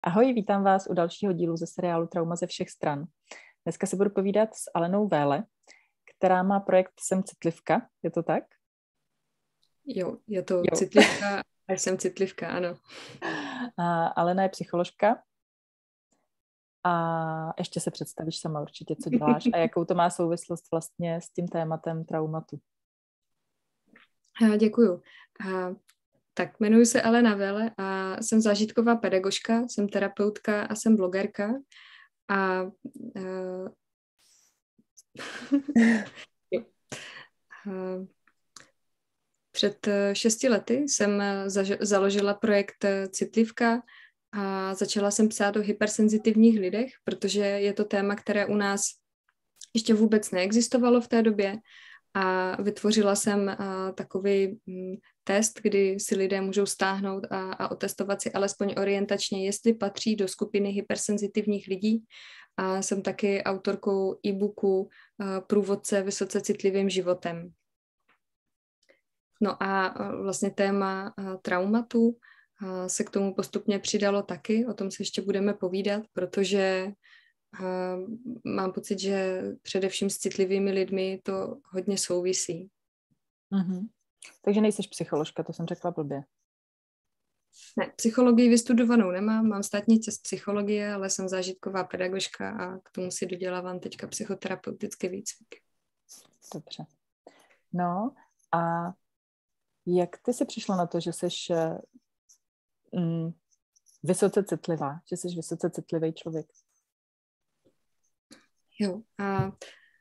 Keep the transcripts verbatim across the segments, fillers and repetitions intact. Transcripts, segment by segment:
Ahoj, vítám vás u dalšího dílu ze seriálu Trauma ze všech stran. Dneska se budu povídat s Alenou Véle, která má projekt Jsem citlivka, je to tak? Jo, je to jo. citlivka a jsem citlivka, ano. A Alena je psycholožka a ještě se představíš sama určitě, co děláš a jakou to má souvislost vlastně s tím tématem traumatu. A děkuju. A, tak jmenuji se Alena Véle a jsem zážitková pedagožka, jsem terapeutka a jsem blogerka. A, a, jo. a před šesti lety jsem zaž- založila projekt Citlivka a začala jsem psát o hypersenzitivních lidech, protože je to téma, které u nás ještě vůbec neexistovalo v té době. A vytvořila jsem uh, takový um, test, kdy si lidé můžou stáhnout a, a otestovat si alespoň orientačně, jestli patří do skupiny hypersenzitivních lidí. A jsem taky autorkou e-booku uh, Průvodce vysoce citlivým životem. No a uh, vlastně téma uh, traumatu uh, se k tomu postupně přidalo taky, o tom se ještě budeme povídat, protože Uh, mám pocit, že především s citlivými lidmi to hodně souvisí. Mm-hmm. Takže nejseš psycholožka, to jsem řekla blbě. Ne, psychologii vystudovanou nemám, mám státnice z psychologie, ale jsem zážitková pedagožka a k tomu si dodělávám teďka psychoterapeutický výcvik. Dobře. No a jak ty jsi přišla na to, že jsi mm, vysoce citlivá, že jsi vysoce citlivý člověk? Jo, a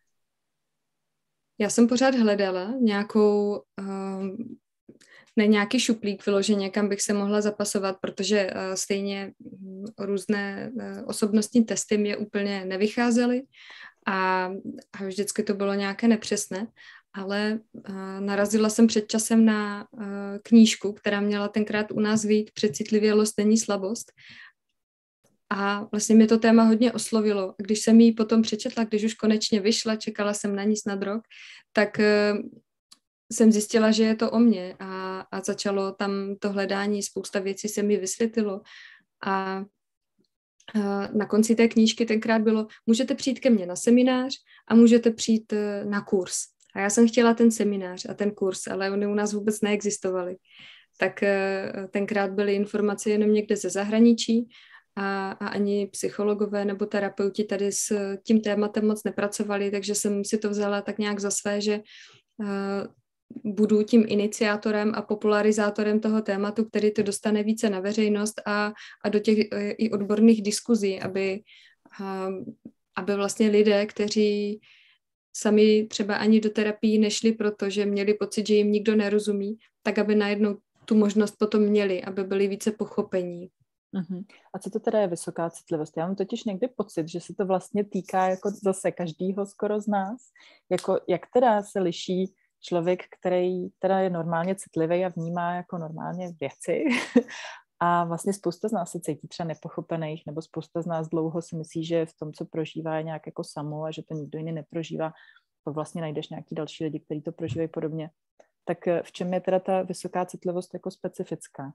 já jsem pořád hledala nějakou, um, ne nějaký šuplík vyloženě, kam bych se mohla zapasovat, protože uh, stejně um, různé uh, osobnostní testy mě úplně nevycházely a, a vždycky to bylo nějaké nepřesné, ale uh, narazila jsem před časem na uh, knížku, která měla tenkrát u nás vyjít Přecitlivělost není slabost. A vlastně mě to téma hodně oslovilo. Když jsem ji potom přečetla, když už konečně vyšla, čekala jsem na ní snad rok, tak uh, jsem zjistila, že je to o mně a, a začalo tam to hledání, spousta věcí se mi vysvětlilo. A uh, na konci té knížky tenkrát bylo, můžete přijít ke mně na seminář a můžete přijít uh, na kurz. A já jsem chtěla ten seminář a ten kurz, ale oni u nás vůbec neexistovaly. Tak uh, tenkrát byly informace jenom někde ze zahraničí, A, a ani psychologové nebo terapeuti tady s tím tématem moc nepracovali, takže jsem si to vzala tak nějak za své, že uh, budu tím iniciátorem a popularizátorem toho tématu, který to dostane více na veřejnost a, a do těch uh, i odborných diskuzí, aby, uh, aby vlastně lidé, kteří sami třeba ani do terapii nešli, protože měli pocit, že jim nikdo nerozumí, tak aby najednou tu možnost potom měli, aby byli více pochopení. Uh-huh. A co to teda je vysoká citlivost? Já mám totiž někdy pocit, že se to vlastně týká jako zase každýho skoro z nás. Jako, jak teda se liší člověk, který teda je normálně citlivý a vnímá jako normálně věci a vlastně spousta z nás se cítí třeba nepochopených, nebo spousta z nás dlouho si myslí, že v tom, co prožívá, je nějak jako samo a že to nikdo jiný neprožívá. To vlastně najdeš nějaký další lidi, kteří to prožívají podobně. Tak v čem je teda ta vysoká citlivost jako specifická?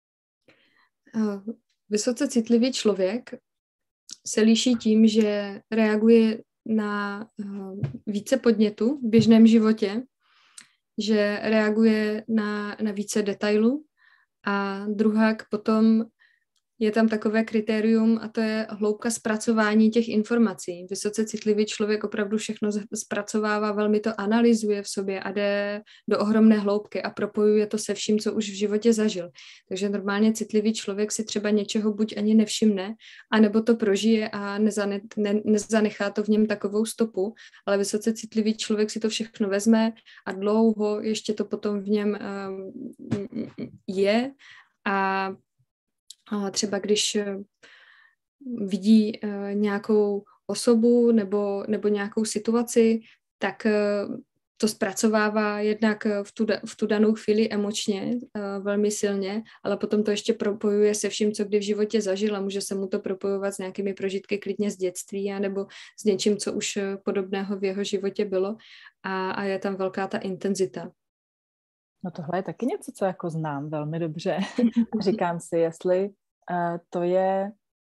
Vysoce citlivý člověk se liší tím, že reaguje na více podnětů v běžném životě, že reaguje na, na více detailů a druhák potom je tam takové kritérium a to je hloubka zpracování těch informací. Vysoce citlivý člověk opravdu všechno zpracovává, velmi to analyzuje v sobě a jde do ohromné hloubky a propojuje to se vším, co už v životě zažil. Takže normálně citlivý člověk si třeba něčeho buď ani nevšimne, anebo to prožije a nezane, ne, nezanechá to v něm takovou stopu, ale vysoce citlivý člověk si to všechno vezme a dlouho ještě to potom v něm um, je a A třeba když vidí uh, nějakou osobu nebo, nebo nějakou situaci, tak uh, to zpracovává jednak v tu, v tu danou chvíli emočně uh, velmi silně, ale potom to ještě propojuje se vším, co kdy v životě zažil a může se mu to propojovat s nějakými prožitky klidně z dětství a nebo s něčím, co už podobného v jeho životě bylo a, a je tam velká ta intenzita. No tohle je taky něco, co jako znám velmi dobře. Říkám si, jestli uh, to je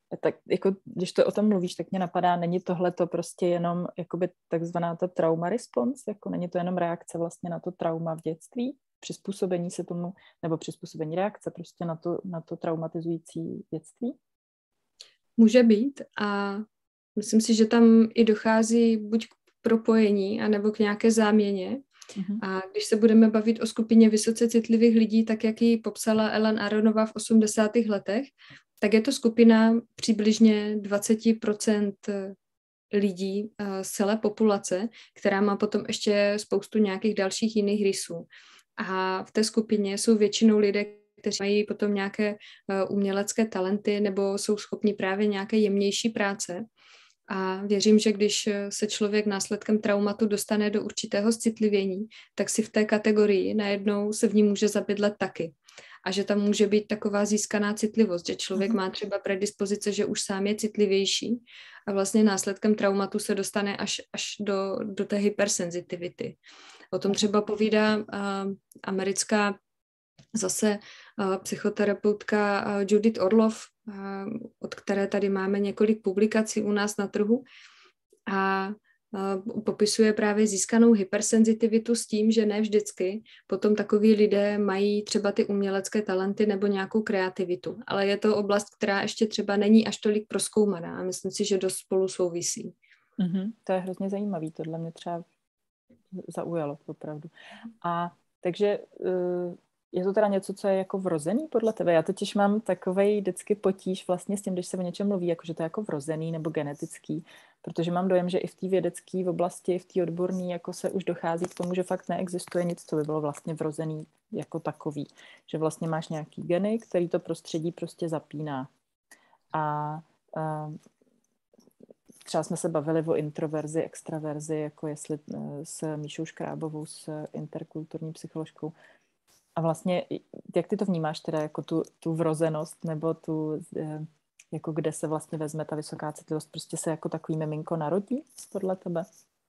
tak jako, když to o tom mluvíš, tak mě napadá, není tohle to prostě jenom jakoby takzvaná ta trauma response, jako není to jenom reakce vlastně na to trauma v dětství, přizpůsobení se tomu, nebo přizpůsobení reakce prostě na to, na to traumatizující dětství? Může být a myslím si, že tam i dochází buď k propojení, anebo k nějaké záměně. Mm-hmm. A když se budeme bavit o skupině vysoce citlivých lidí, tak jak ji popsala Ellen Aronová v osmdesátých letech, tak je to skupina přibližně dvacet procent lidí z celé populace, která má potom ještě spoustu nějakých dalších jiných rysů. A v té skupině jsou většinou lidé, kteří mají potom nějaké umělecké talenty nebo jsou schopni právě nějaké jemnější práce. A věřím, že když se člověk následkem traumatu dostane do určitého citlivění, tak si v té kategorii najednou se v ní může zabydlet taky. A že tam může být taková získaná citlivost, že člověk má třeba predispozice, že už sám je citlivější a vlastně následkem traumatu se dostane až, až do, do té hypersenzitivity. O tom třeba povídá uh, americká zase uh, psychoterapeutka uh, Judith Orloff, uh, od které tady máme několik publikací u nás na trhu a uh, popisuje právě získanou hypersenzitivitu s tím, že ne vždycky potom takoví lidé mají třeba ty umělecké talenty nebo nějakou kreativitu, ale je to oblast, která ještě třeba není až tolik prozkoumaná a myslím si, že dost spolu souvisí. Mm-hmm, to je hrozně zajímavý, tohle mě třeba zaujalo opravdu. A takže uh, je to teda něco, co je jako vrozený podle tebe? Já totiž mám takovej vždycky potíž vlastně s tím, když se o něčem mluví, jako že to je jako vrozený nebo genetický, protože mám dojem, že i v té vědecké oblasti, v té odborné, jako se už dochází k tomu, že fakt neexistuje nic, co by bylo vlastně vrozený jako takový. Že vlastně máš nějaký geny, který to prostředí prostě zapíná. A uh, třeba jsme se bavili o introverzi, extraverzi, jako jestli s Míšou Škrábovou, s interkulturní psycholožkou. A vlastně, jak ty to vnímáš teda, jako tu, tu vrozenost, nebo tu, jako kde se vlastně vezme ta vysoká citlivost, prostě se jako takový miminko narodí podle tebe?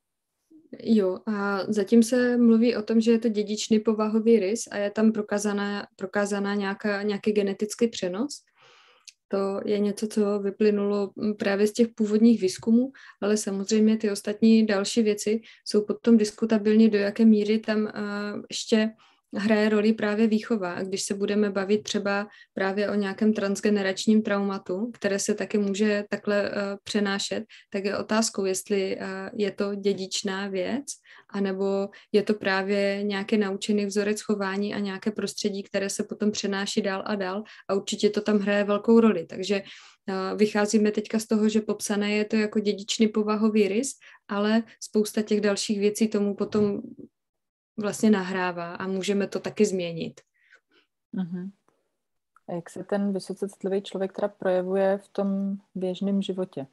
Jo, a zatím se mluví o tom, že je to dědičný povahový rys a je tam prokázaná, prokázaná nějaká, nějaký genetický přenos. To je něco, co vyplynulo právě z těch původních výzkumů, ale samozřejmě ty ostatní další věci jsou potom diskutabilní, do jaké míry tam uh, ještě hraje roli právě výchova. A když se budeme bavit třeba právě o nějakém transgeneračním traumatu, které se taky může takhle uh, přenášet, tak je otázkou, jestli uh, je to dědičná věc, anebo je to právě nějaký naučený vzorec chování a nějaké prostředí, které se potom přenáší dál a dál a určitě to tam hraje velkou roli. Takže uh, vycházíme teďka z toho, že popsané je to jako dědičný povahový rys, ale spousta těch dalších věcí tomu potom vlastně nahrává a můžeme to taky změnit. Uh-huh. A jak se ten vysoce citlivý člověk teda projevuje v tom běžném životě?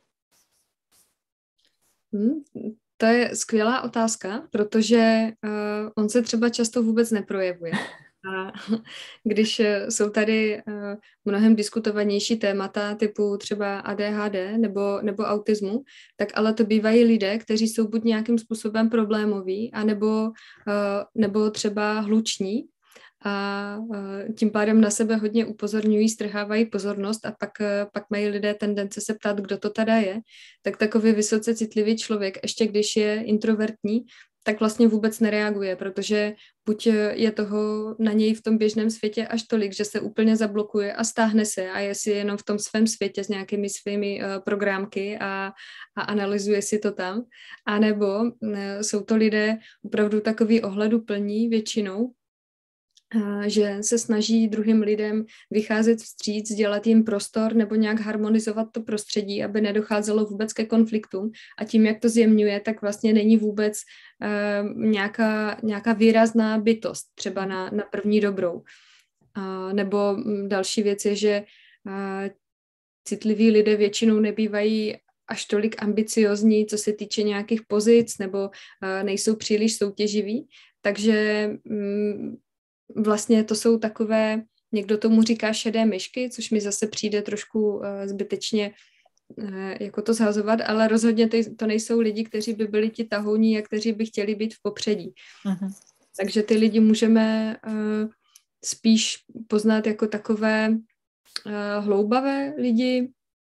Hmm, to je skvělá otázka, protože uh, on se třeba často vůbec neprojevuje. A když jsou tady uh, mnohem diskutovanější témata typu třeba A D H D nebo, nebo autismu, tak ale to bývají lidé, kteří jsou buď nějakým způsobem problémoví, anebo, uh, nebo třeba hluční a uh, tím pádem na sebe hodně upozorňují, strhávají pozornost a pak, uh, pak mají lidé tendence se ptát, kdo to teda je. Tak takový vysoce citlivý člověk, ještě když je introvertní, tak vlastně vůbec nereaguje, protože buď je toho na něj v tom běžném světě až tolik, že se úplně zablokuje a stáhne se a je si jenom v tom svém světě s nějakými svými uh, programky a, a analyzuje si to tam. A nebo uh, jsou to lidé opravdu takový ohleduplní většinou, že se snaží druhým lidem vycházet vstříc, dělat jim prostor nebo nějak harmonizovat to prostředí, aby nedocházelo vůbec ke konfliktům. A tím, jak to zjemňuje, tak vlastně není vůbec uh, nějaká, nějaká výrazná bytost, třeba na, na první dobrou. Uh, nebo další věc je, že uh, citliví lidé většinou nebývají až tolik ambiciozní, co se týče nějakých pozic, nebo uh, nejsou příliš soutěživí. Takže um, vlastně to jsou takové, někdo tomu říká šedé myšky, což mi zase přijde trošku uh, zbytečně uh, jako to zhazovat, ale rozhodně ty, to nejsou lidi, kteří by byli ti tahouní a kteří by chtěli být v popředí. Uh-huh. Takže ty lidi můžeme uh, spíš poznat jako takové uh, hloubavé lidi,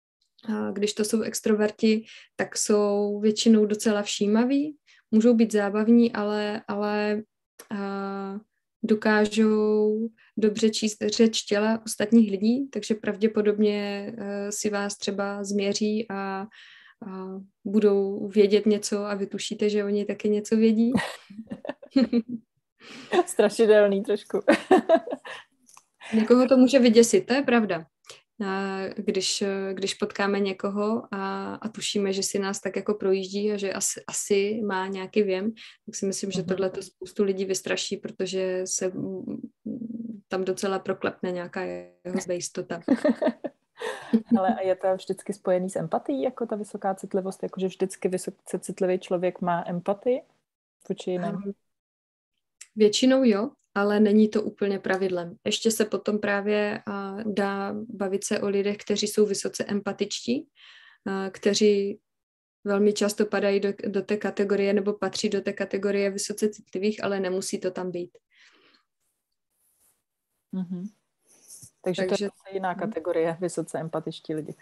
A když to jsou extroverti, tak jsou většinou docela všímaví, můžou být zábavní, ale, ale a, dokážou dobře číst řeč těla ostatních lidí, takže pravděpodobně a, si vás třeba změří a, a budou vědět něco a vy tušíte, že oni taky něco vědí. Strašidelný trošku. Někoho to může vyděsit, to je pravda. Když, když potkáme někoho a, a tušíme, že si nás tak jako projíždí a že asi, asi má nějaký věm, tak si myslím, že tohle to spoustu lidí vystraší, protože se tam docela proklepne nějaká jeho zbejistota. Ale a je to vždycky spojený s empatií, jako ta vysoká citlivost, jakože vždycky vysoce citlivý člověk má empatii vůči jiným? Většinou jo, ale není to úplně pravidlem. Ještě se potom právě uh, dá bavit se o lidech, kteří jsou vysoce empatičtí, uh, kteří velmi často padají do, do té kategorie nebo patří do té kategorie vysoce citlivých, ale nemusí to tam být. Mm-hmm. Takže, Takže to je jiná kategorie, vysoce empatičtí lidi.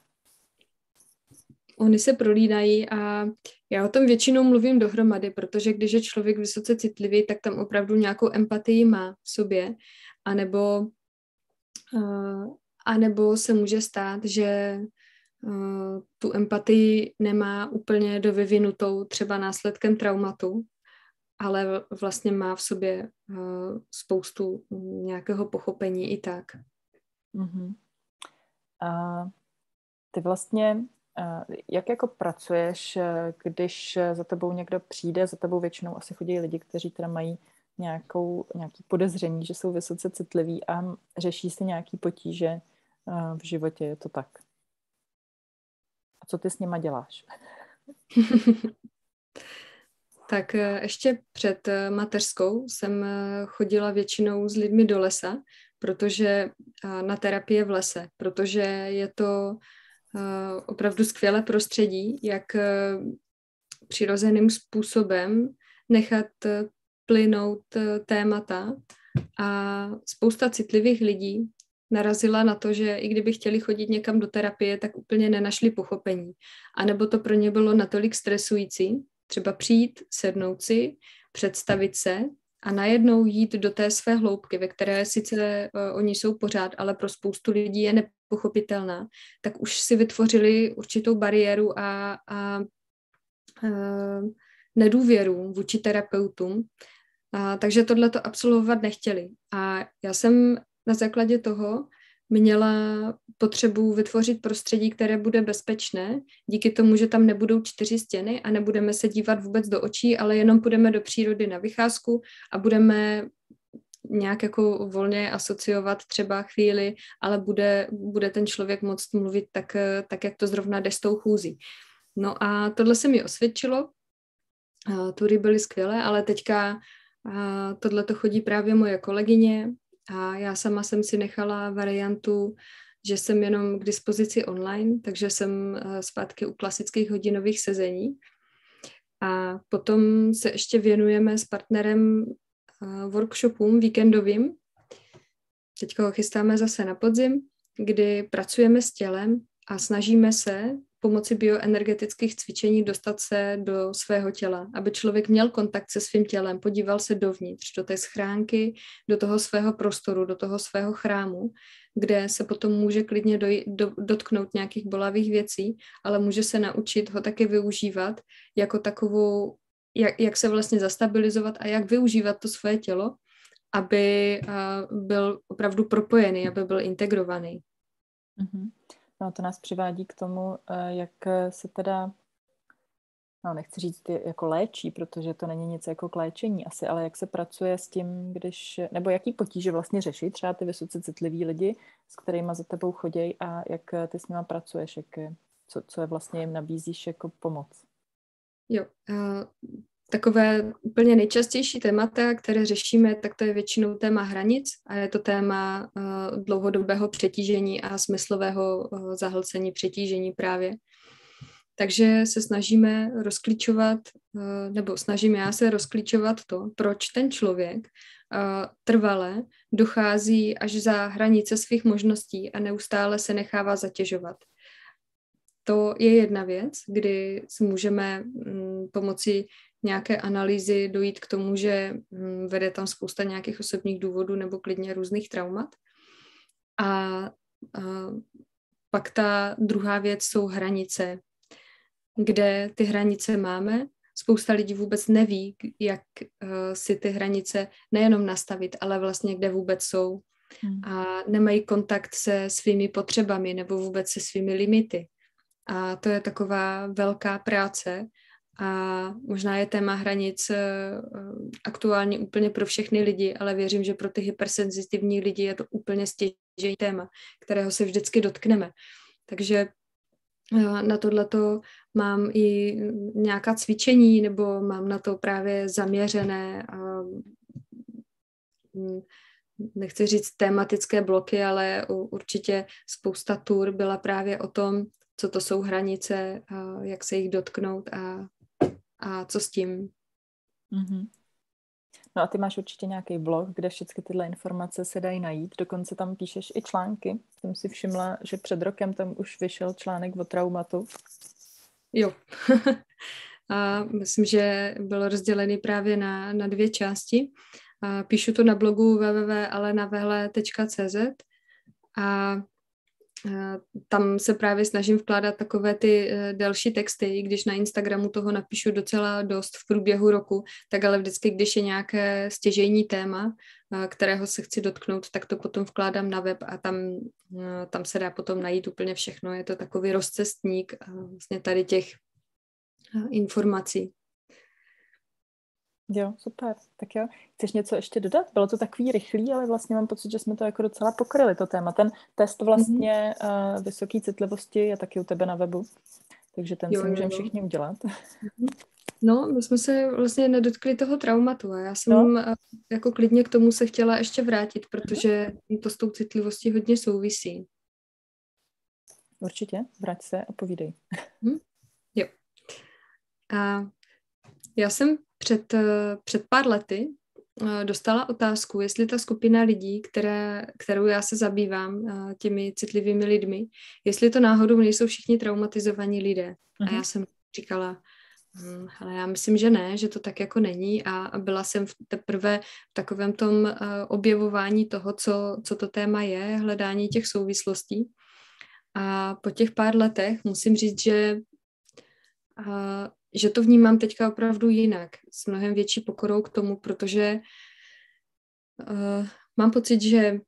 Oni se prolínají a já o tom většinou mluvím dohromady, protože když je člověk vysoce citlivý, tak tam opravdu nějakou empatii má v sobě, anebo, uh, anebo se může stát, že uh, tu empatii nemá úplně dovyvinutou třeba následkem traumatu, ale vlastně má v sobě uh, spoustu nějakého pochopení i tak. Mm-hmm. A ty vlastně jak jako pracuješ, když za tebou někdo přijde, za tebou většinou asi chodí lidi, kteří teda mají nějakou, nějaký podezření, že jsou vysoce citliví a řeší si nějaký potíže v životě, je to tak? A co ty s nima děláš? Tak ještě před mateřskou jsem chodila většinou s lidmi do lesa, protože na terapie v lese, protože je to Uh, opravdu skvělé prostředí, jak uh, přirozeným způsobem nechat uh, plynout uh, témata a spousta citlivých lidí narazila na to, že i kdyby chtěli chodit někam do terapie, tak úplně nenašli pochopení. A nebo to pro ně bylo natolik stresující, třeba přijít, sednout si, představit se a najednou jít do té své hloubky, ve které sice uh, oni jsou pořád, ale pro spoustu lidí je nepochopitelná, tak už si vytvořili určitou bariéru a, a uh, nedůvěru vůči terapeutům. A, takže tohle to absolvovat nechtěli. A já jsem na základě toho měla potřebu vytvořit prostředí, které bude bezpečné, díky tomu, že tam nebudou čtyři stěny a nebudeme se dívat vůbec do očí, ale jenom půjdeme do přírody na vycházku a budeme nějak jako volně asociovat třeba chvíli, ale bude, bude ten člověk moct mluvit tak, tak, jak to zrovna jde s tou chůzí. No a tohle se mi osvědčilo, tury byly skvělé, ale teďka tohle to chodí právě moje kolegyně, a já sama jsem si nechala variantu, že jsem jenom k dispozici online, takže jsem zpátky u klasických hodinových sezení. A potom se ještě věnujeme s partnerem workshopům víkendovým. Teďka ho chystáme zase na podzim, kdy pracujeme s tělem a snažíme se pomocí bioenergetických cvičení dostat se do svého těla, aby člověk měl kontakt se svým tělem, podíval se dovnitř, do té schránky, do toho svého prostoru, do toho svého chrámu, kde se potom může klidně doj- do- dotknout nějakých bolavých věcí, ale může se naučit ho taky využívat jako takovou, jak, jak se vlastně zastabilizovat a jak využívat to svoje tělo, aby uh, byl opravdu propojený, aby byl integrovaný. Mm-hmm. No, to nás přivádí k tomu, jak se teda, no nechci říct jako léčí, protože to není nic jako k léčení asi, ale jak se pracuje s tím, když, nebo jaký potíže vlastně řeší třeba ty vysoce citliví lidi, s kterými za tebou chodějí a jak ty s nima pracuješ, jak, co, co je vlastně jim nabízíš jako pomoc? Jo, uh, takové úplně nejčastější témata, které řešíme, tak to je většinou téma hranic a je to téma uh, dlouhodobého přetížení a smyslového uh, zahlcení, přetížení právě. Takže se snažíme rozklíčovat, uh, nebo snažím já se rozklíčovat to, proč ten člověk uh, trvale dochází až za hranice svých možností a neustále se nechává zatěžovat. to je jedna věc, kdy si můžeme mm, pomocí nějaké analýzy dojít k tomu, že mm, vede tam spousta nějakých osobních důvodů nebo klidně různých traumat. A, a pak ta druhá věc jsou hranice, kde ty hranice máme. Spousta lidí vůbec neví, jak uh, si ty hranice nejenom nastavit, ale vlastně kde vůbec jsou. Hmm. A nemají kontakt se svými potřebami nebo vůbec se svými limity. A to je taková velká práce a možná je téma hranic uh, aktuálně úplně pro všechny lidi, ale věřím, že pro ty hypersenzitivní lidi je to úplně stěžejní téma, kterého se vždycky dotkneme. Takže na tohleto mám i nějaká cvičení, nebo mám na to právě zaměřené, nechci říct tematické bloky, ale určitě spousta tur byla právě o tom, co to jsou hranice, jak se jich dotknout a, a co s tím. Mm-hmm. No a ty máš určitě nějaký blog, kde všechny tyhle informace se dají najít. Dokonce tam píšeš i články. Jsem si všimla, že před rokem tam už vyšel článek o traumatu. Jo. A myslím, že byl rozdělený právě na, na dvě části. A píšu to na blogu w w w tečka alenavehle tečka c z a tam se právě snažím vkládat takové ty delší texty, i když na Instagramu toho napíšu docela dost v průběhu roku, tak ale vždycky, když je nějaké stěžejní téma, kterého se chci dotknout, tak to potom vkládám na web a tam, tam se dá potom najít úplně všechno. Je to takový rozcestník vlastně tady těch informací. Jo, super. Tak jo. Chceš něco ještě dodat? Bylo to takový rychlý, ale vlastně mám pocit, že jsme to jako docela pokryli, to téma. Ten test vlastně mm-hmm. uh, vysoké citlivosti je taky u tebe na webu, takže ten jo, si můžeme všichni udělat. No, my jsme se vlastně nedotkli toho traumatu a já jsem no. jako klidně k tomu se chtěla ještě vrátit, protože to s tou citlivostí hodně souvisí. Určitě, vrať se a povídej. Hm? Jo. A já jsem před, před pár lety dostala otázku, jestli ta skupina lidí, které, kterou já se zabývám, těmi citlivými lidmi, jestli to náhodou nejsou všichni traumatizovaní lidé. Uh-huh. A já jsem říkala, hm, ale já myslím, že ne, že to tak jako není a byla jsem v teprve v takovém tom objevování toho, co, co to téma je, hledání těch souvislostí. A po těch pár letech musím říct, že že to vnímám teďka opravdu jinak, s mnohem větší pokorou k tomu, protože uh, mám pocit, že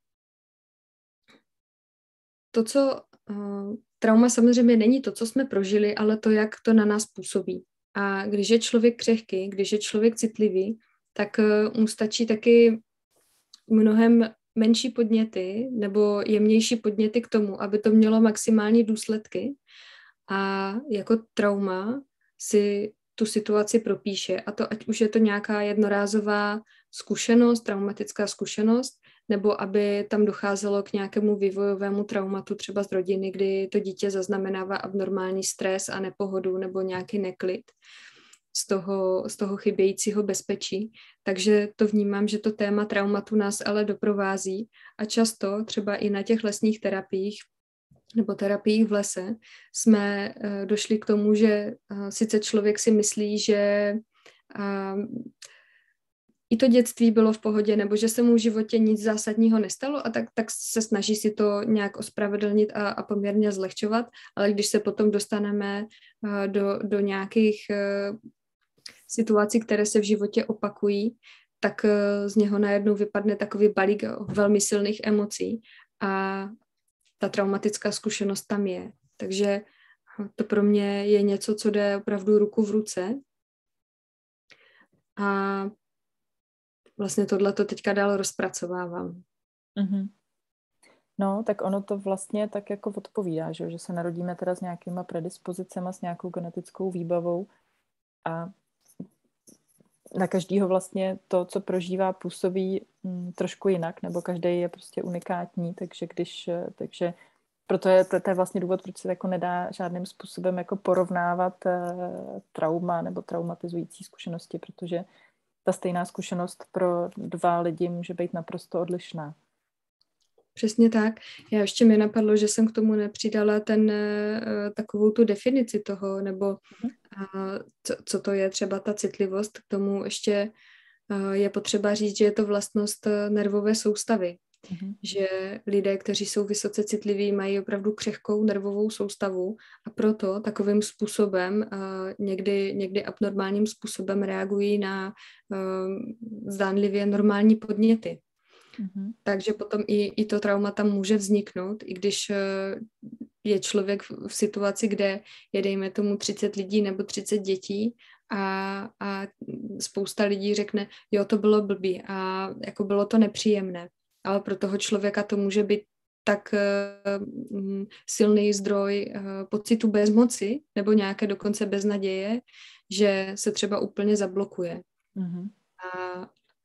to, co uh, trauma samozřejmě není to, co jsme prožili, ale to, jak to na nás působí. A když je člověk křehký, když je člověk citlivý, tak uh, mu stačí taky mnohem menší podněty nebo jemnější podněty k tomu, aby to mělo maximální důsledky. A jako trauma si tu situaci propíše. A to ať už je to nějaká jednorázová zkušenost, traumatická zkušenost, nebo aby tam docházelo k nějakému vývojovému traumatu třeba z rodiny, kdy to dítě zaznamenává abnormální stres a nepohodu nebo nějaký neklid z toho, z toho chybějícího bezpečí. Takže to vnímám, že to téma traumatu nás ale doprovází a často třeba i na těch lesních terapiích nebo terapiích v lese, jsme uh, došli k tomu, že uh, sice člověk si myslí, že uh, i to dětství bylo v pohodě, nebo že se mu v životě nic zásadního nestalo a tak, tak se snaží si to nějak ospravedlnit a, a poměrně zlehčovat, ale když se potom dostaneme uh, do, do nějakých uh, situací, které se v životě opakují, tak uh, z něho najednou vypadne takový balík velmi silných emocí a ta traumatická zkušenost tam je. Takže to pro mě je něco, co jde opravdu ruku v ruce. A vlastně tohle to teďka dál rozpracovávám. Mm-hmm. No, tak ono to vlastně tak jako odpovídá, že, že se narodíme teda s nějakýma predispozicema, s nějakou genetickou výbavou a na každýho vlastně to, co prožívá, působí mm, trošku jinak, nebo každý je prostě unikátní, takže když, takže proto je to, to je vlastně důvod, proč se jako nedá žádným způsobem jako porovnávat uh, trauma nebo traumatizující zkušenosti, protože ta stejná zkušenost pro dva lidi může být naprosto odlišná. Přesně tak. Já ještě mi napadlo, že jsem k tomu nepřidala ten, takovou tu definici toho, nebo uh, co, co to je třeba ta citlivost. K tomu ještě uh, je potřeba říct, že je to vlastnost nervové soustavy. Mm-hmm. Že lidé, kteří jsou vysoce citliví, mají opravdu křehkou nervovou soustavu a proto takovým způsobem, uh, někdy, někdy abnormálním způsobem reagují na uh, zdánlivě normální podněty. Mm-hmm. Takže potom i, i to trauma tam může vzniknout, i když uh, je člověk v, v situaci, kde je, dejme tomu, třicet lidí nebo třicet dětí a, a spousta lidí řekne, jo, to bylo blbý a jako bylo to nepříjemné. Ale pro toho člověka to může být tak uh, silný zdroj uh, pocitu bezmoci nebo nějaké dokonce beznaděje, že se třeba úplně zablokuje. Mm-hmm. A,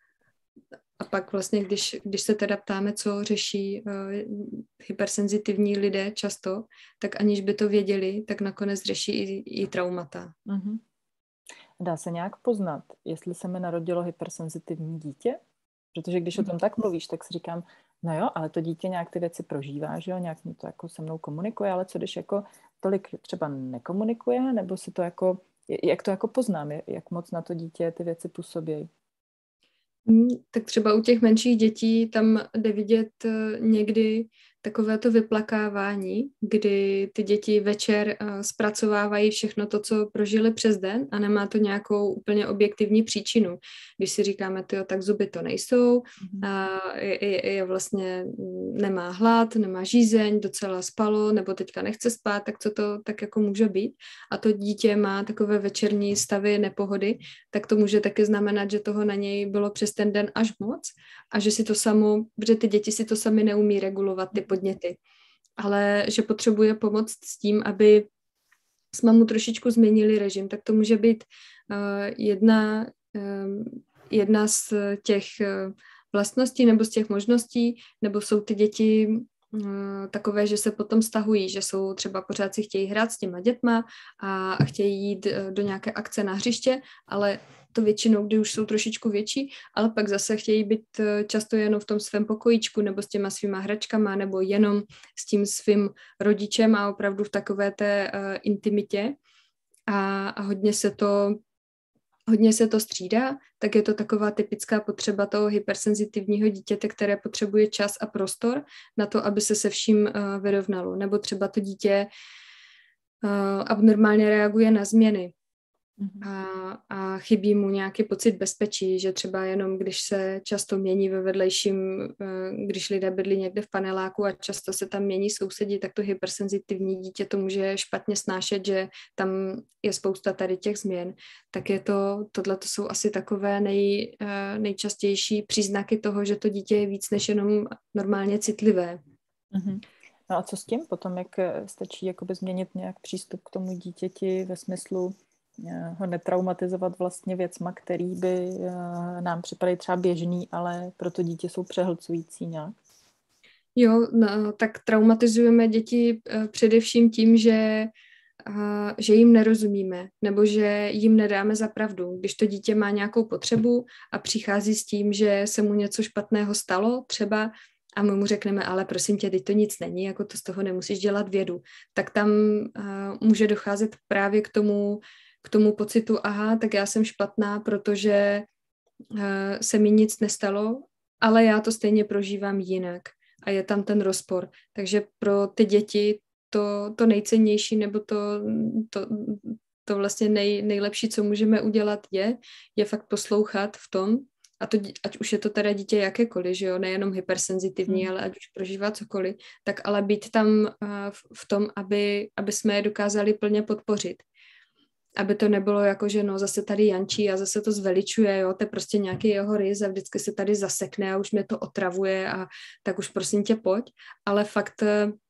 a pak vlastně, když, když se teda ptáme, co řeší uh, hypersenzitivní lidé často, tak aniž by to věděli, tak nakonec řeší i, i traumata. Mm-hmm. Dá se nějak poznat, jestli se mi narodilo hypersenzitivní dítě? Protože když o tom tak mluvíš, tak si říkám, no jo, ale to dítě nějak ty věci prožívá, že jo, nějak mu to jako se mnou komunikuje, ale co když jako tolik třeba nekomunikuje, nebo si to jako, jak to jako poznám, jak moc na to dítě ty věci působí? Hmm, tak třeba u těch menších dětí tam jde vidět někdy takové to vyplakávání, kdy ty děti večer uh, zpracovávají všechno to, co prožili přes den a nemá to nějakou úplně objektivní příčinu. Když si říkáme, tyjo, tak zuby to nejsou, mm-hmm. a je, je, je vlastně nemá hlad, nemá žízeň, docela spalo, nebo teďka nechce spát, tak co to tak jako může být. A to dítě má takové večerní stavy nepohody, tak to může taky znamenat, že toho na něj bylo přes ten den až moc a že si to samo, protože ty děti si to sami neumí regulovat, ty podněty, ale že potřebuje pomoc s tím, aby jsme mu trošičku změnili režim, tak to může být uh, jedna, uh, jedna z těch uh, vlastností nebo z těch možností, nebo jsou ty děti uh, takové, že se potom stahují, že jsou třeba pořád si chtějí hrát s těma dětma a, a chtějí jít uh, do nějaké akce na hřiště, ale to většinou, kdy už jsou trošičku větší, ale pak zase chtějí být často jenom v tom svém pokojíčku nebo s těma svýma hračkama nebo jenom s tím svým rodičem a opravdu v takové té uh, intimitě a, a hodně se to hodně se to střídá, tak je to taková typická potřeba toho hypersenzitivního dítěte, které potřebuje čas a prostor na to, aby se se vším uh, vyrovnalo. Nebo třeba to dítě uh, abnormálně reaguje na změny. A, a chybí mu nějaký pocit bezpečí, že třeba jenom když se často mění ve vedlejším, když lidé bydlí někde v paneláku a často se tam mění sousedí, tak to hypersenzitivní dítě to může špatně snášet, že tam je spousta tady těch změn. Tak je to, tohle to jsou asi takové nej, nejčastější příznaky toho, že to dítě je víc než jenom normálně citlivé. Mm-hmm. No a co s tím potom, jak stačí jakoby změnit nějak přístup k tomu dítěti ve smyslu ho netraumatizovat vlastně věcma, který by nám připadají třeba běžný, ale pro to dítě jsou přehlcující nějak? Jo, no, tak traumatizujeme děti především tím, že, že jim nerozumíme, nebo že jim nedáme za pravdu. Když to dítě má nějakou potřebu a přichází s tím, že se mu něco špatného stalo třeba, a my mu řekneme, ale prosím tě, teď to nic není, jako to z toho nemusíš dělat vědu, tak tam může docházet právě k tomu, k tomu pocitu, aha, tak já jsem špatná, protože uh, se mi nic nestalo, ale já to stejně prožívám jinak. A je tam ten rozpor. Takže pro ty děti to, to nejcennější nebo to, to, to vlastně nej, nejlepší, co můžeme udělat je, je fakt poslouchat v tom, a to, ať už je to teda dítě jakékoliv, že jo, nejenom hypersenzitivní, hmm. ale ať už prožívá cokoliv, tak ale být tam uh, v, v tom, aby, aby jsme je dokázali plně podpořit. Aby to nebylo jako, že no zase tady jančí a zase to zveličuje, jo, to je prostě nějaký jeho rys a vždycky se tady zasekne a už mě to otravuje a tak už prosím tě pojď, ale fakt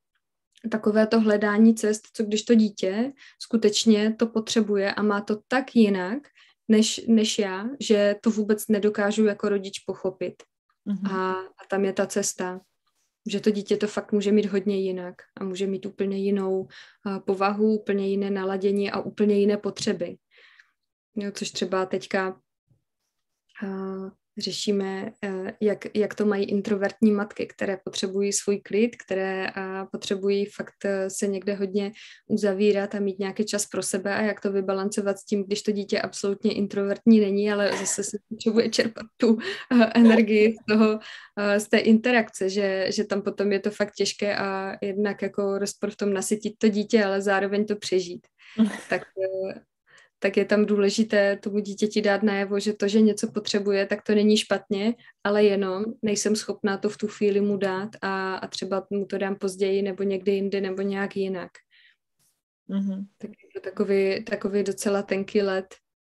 takové to hledání cest, co když to dítě skutečně to potřebuje a má to tak jinak, než, než já, že to vůbec nedokážu jako rodič pochopit. Mm-hmm. A, a tam je ta cesta. Že to dítě to fakt může mít hodně jinak a může mít úplně jinou uh, povahu, úplně jiné naladění a úplně jiné potřeby. Jo, což třeba teďka uh, řešíme, jak, jak to mají introvertní matky, které potřebují svůj klid, které potřebují fakt se někde hodně uzavírat a mít nějaký čas pro sebe a jak to vybalancovat s tím, když to dítě absolutně introvertní není, ale zase se potřebuje čerpat tu energii z toho, z té interakce, že, že tam potom je to fakt těžké a jednak jako rozpor v tom nasytit to dítě, ale zároveň to přežít. Tak tak je tam důležité tomu dítěti dát najevo, že to, že něco potřebuje, tak to není špatně, ale jenom nejsem schopná to v tu chvíli mu dát a, a třeba mu to dám později nebo někdy jindy nebo nějak jinak. Mm-hmm. Tak je to takový, takový docela tenký led.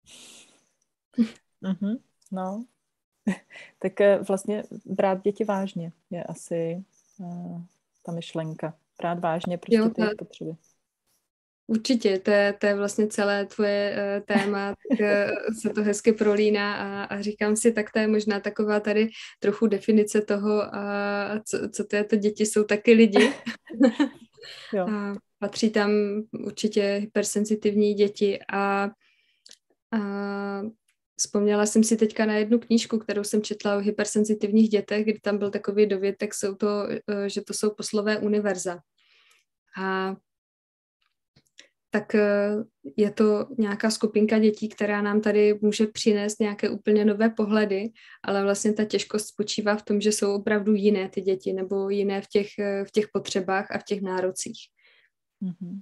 Mm-hmm. No, tak vlastně brát děti vážně je asi uh, ta myšlenka. Brát vážně prostě jo, ty jejich potřeby. Určitě, to je, to je vlastně celé tvoje uh, téma, tak uh, se to hezky prolíná a, a říkám si, tak to je možná taková tady trochu definice toho, uh, co, co to je, to děti jsou taky lidi. Jo. A patří tam určitě hypersenzitivní děti a, a vzpomněla jsem si teďka na jednu knížku, kterou jsem četla o hypersenzitivních dětech, kdy tam byl takový dovětek, jsou to, uh, že to jsou poslové univerza. A tak je to nějaká skupinka dětí, která nám tady může přinést nějaké úplně nové pohledy, ale vlastně ta těžkost spočívá v tom, že jsou opravdu jiné ty děti, nebo jiné v těch, v těch potřebách a v těch nárocích. Mm-hmm.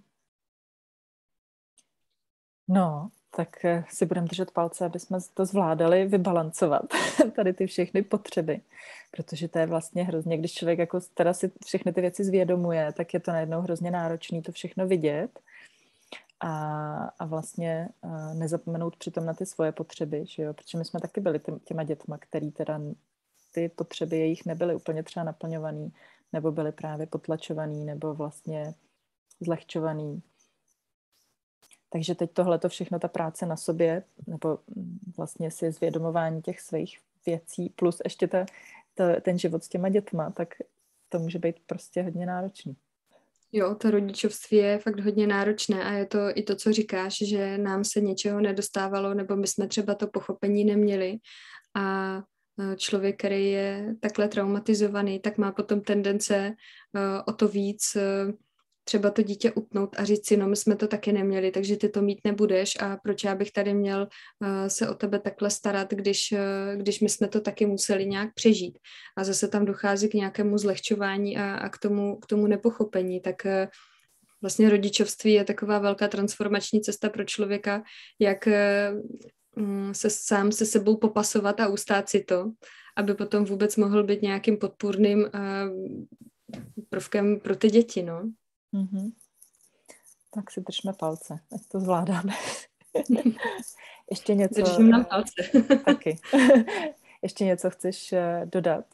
No, tak si budeme držet palce, aby jsme to zvládali vybalancovat, tady ty všechny potřeby, protože to je vlastně hrozně, když člověk jako teda si všechny ty věci zvědomuje, tak je to najednou hrozně náročný to všechno vidět. A, a vlastně a nezapomenout přitom na ty svoje potřeby, že jo? Protože my jsme taky byli těma dětma, který teda ty potřeby jejich nebyly úplně třeba naplňovaný, nebo byly právě potlačovaný, nebo vlastně zlehčovaný. Takže teď tohleto všechno, ta práce na sobě, nebo vlastně si zvědomování těch svých věcí, plus ještě ta, ta, ten život s těma dětma, tak to může být prostě hodně náročný. Jo, to rodičovství je fakt hodně náročné a je to i to, co říkáš, že nám se něčeho nedostávalo, nebo my jsme třeba to pochopení neměli a člověk, který je takhle traumatizovaný, tak má potom tendence o to víc třeba to dítě utnout a říct si, no my jsme to taky neměli, takže ty to mít nebudeš a proč já bych tady měl uh, se o tebe takhle starat, když, uh, když my jsme to taky museli nějak přežít. A zase tam dochází k nějakému zlehčování a, a k, tomu, k tomu nepochopení. Tak uh, vlastně rodičovství je taková velká transformační cesta pro člověka, jak uh, se sám se sebou popasovat a ustát si to, aby potom vůbec mohl být nějakým podpůrným uh, prvkem pro ty děti, no. Mm-hmm. Tak si držme palce, ať to zvládáme. Ještě něco... Držím nám palce. Taky. Ještě něco chceš dodat?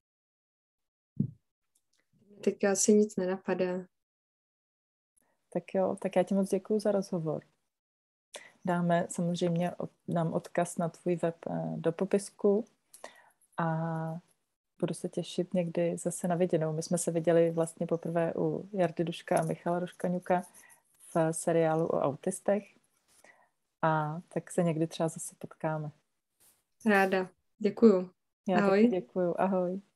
Tak asi nic nenapadá. Tak jo, tak já ti moc děkuju za rozhovor. Dáme samozřejmě dám odkaz na tvůj web do popisku a budu se těšit někdy zase na viděnou. My jsme se viděli vlastně poprvé u Jardy Duška a Michala Roškaňuka v seriálu o autistech a tak se někdy třeba zase potkáme. Ráda. Děkuju. Já Ahoj. taky děkuju. Ahoj.